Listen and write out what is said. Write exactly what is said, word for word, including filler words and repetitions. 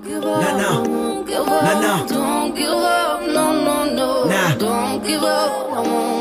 give Nah, up, I no. won't give up. Nah, no. Don't give up, no, no, no. Nah. Don't give up, I won't